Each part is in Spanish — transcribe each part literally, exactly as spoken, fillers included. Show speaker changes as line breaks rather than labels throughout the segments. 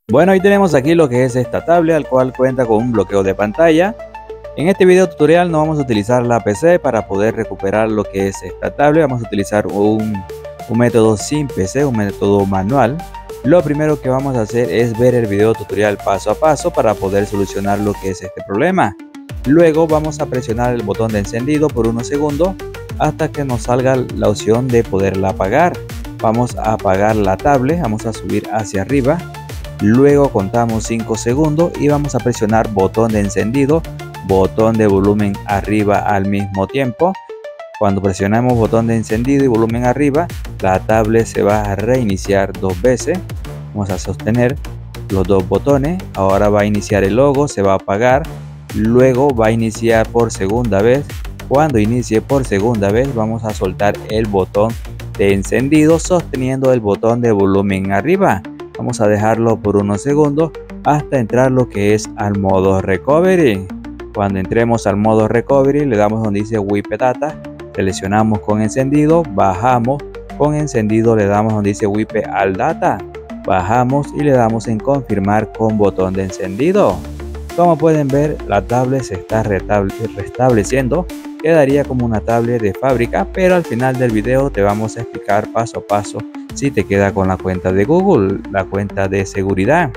Bueno, ahí tenemos aquí lo que es esta tablet, al cual cuenta con un bloqueo de pantalla. En este video tutorial no vamos a utilizar la P C para poder recuperar lo que es esta tablet. Vamos a utilizar un, un método sin P C, un método manual. Lo primero que vamos a hacer es ver el video tutorial paso a paso para poder solucionar lo que es este problema. Luego vamos a presionar el botón de encendido por unos segundos hasta que nos salga la opción de poderla apagar. Vamos a apagar la tablet, vamos a subir hacia arriba. Luego contamos cinco segundos y vamos a presionar botón de encendido, botón de volumen arriba al mismo tiempo. Cuando presionamos botón de encendido y volumen arriba, la tablet se va a reiniciar dos veces. Vamos a sostener los dos botones. Ahora va a iniciar el logo, se va a apagar. Luego va a iniciar por segunda vez. Cuando inicie por segunda vez, vamos a soltar el botón de encendido sosteniendo el botón de volumen arriba. Vamos a dejarlo por unos segundos hasta entrar lo que es al modo recovery. Cuando entremos al modo recovery, le damos donde dice wipe data, seleccionamos con encendido, bajamos, con encendido le damos donde dice wipe all data, bajamos y le damos en confirmar con botón de encendido. Como pueden ver, la tablet se está restableciendo, quedaría como una tablet de fábrica, pero al final del video te vamos a explicar paso a paso si te queda con la cuenta de Google, la cuenta de seguridad.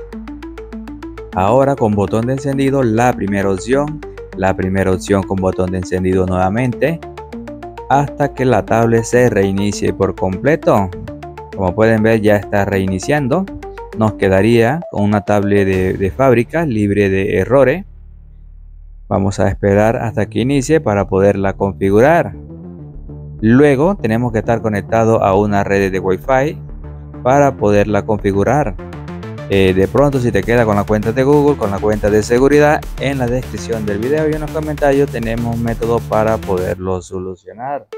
Ahora con botón de encendido, la primera opción, la primera opción con botón de encendido nuevamente, hasta que la tablet se reinicie por completo. Como pueden ver, ya está reiniciando. Nos quedaría con una tablet de, de fábrica libre de errores. Vamos a esperar hasta que inicie para poderla configurar. Luego tenemos que estar conectado a una red de Wi-Fi para poderla configurar. Eh, de pronto, si te queda con la cuenta de Google, con la cuenta de seguridad, en la descripción del video y en los comentarios tenemos un método para poderlo solucionar.